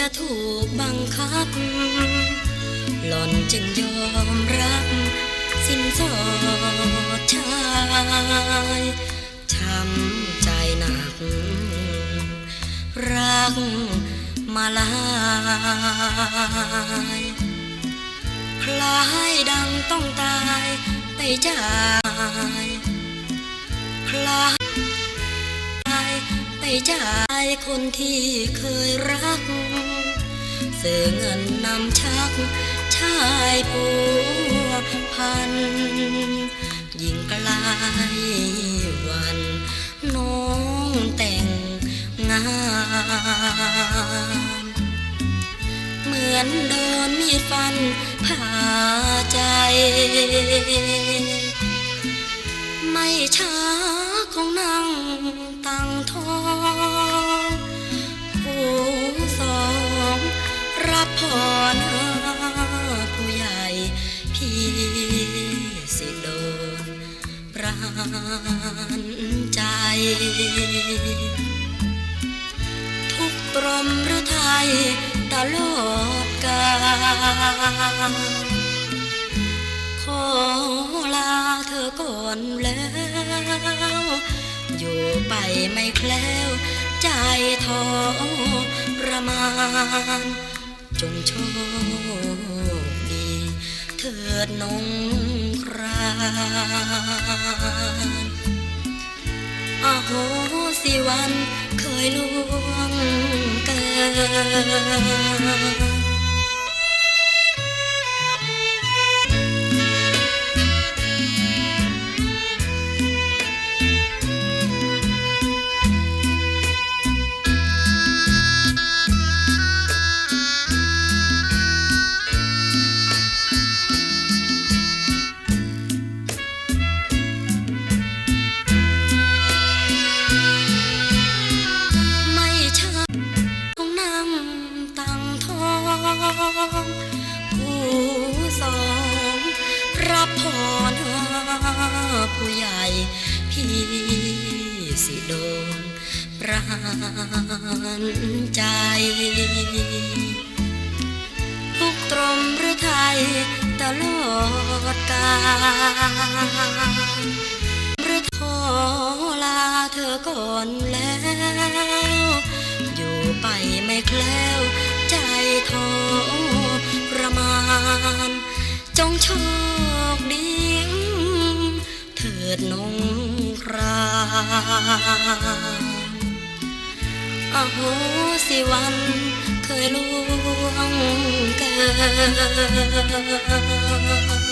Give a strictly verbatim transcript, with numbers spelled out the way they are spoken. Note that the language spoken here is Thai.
จะถูกบังคับหล่อนจึงยอมรับสินสอดชายช้ำใจหนักรักมาลายคล้ายดังต้องตายไปจากคล้ายไปจากคนที่เคยรักซื้อเงินนำชักชายผัวพันยิ่งไกลวันน้องแต่งงานเหมือนโดนมีดฟันผ่าใจไม่ช้าคงนั่งตั้งท้องผู้สองรับพรผู้ใหญ่พี่สิโดนประหารใจทุกตรมหรือไทยตลอดกาลขอลาเธอก่อนแล้วอยู่ไปไม่แคล้วใจท้อประมาณจงโชคดีเถิดนงครานอโหสิวันเคยล่วงเกินผู้สองรับพรผู้ใหญ่พี่สิโดนประหารใจทุกตรมหรือไทยตลอดกาลหรือขอลาเธอก่อนแล้วอยู่ไปไม่แคล้วใจท้อประมาณจงโชคดีเถิดนงครานอโหสิวันเคยล่วงเกิน